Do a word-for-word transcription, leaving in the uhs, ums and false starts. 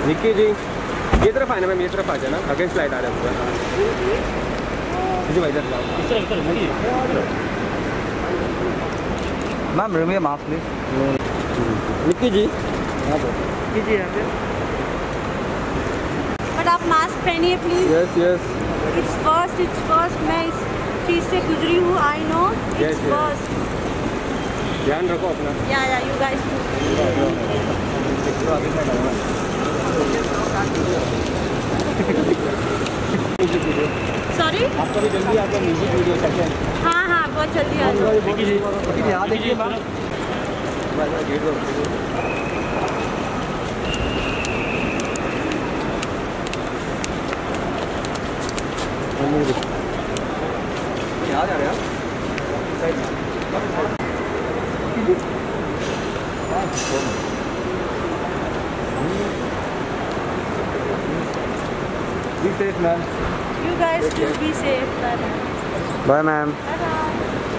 निक्की जी ये तरफ आए ना मैम, ये तरफ आ जाना, अगेंस्ट लाइट आ रहा है पूरा। जी भाई इधर जाओ। Ma'am remove mask please. Nikki ji Nikki ji यहाँ पे। बट आप मास्क पहनिए please. Yes yes it's first it's first मैं इस चीज से गुजरी हूँ, आई नो इट्स फर्स्ट। ध्यान रखो अपना। या या यू गाइस सॉरी आपका भी जल्दी आपका म्यूजिक वीडियो सेकंड। हाँ हाँ बहुत जल्दी आ जाओ। यहाँ देखिए मैम। क्या जा रहे हैं Be safe, man. You guys should be safe. Bye, ma'am. Bye bye.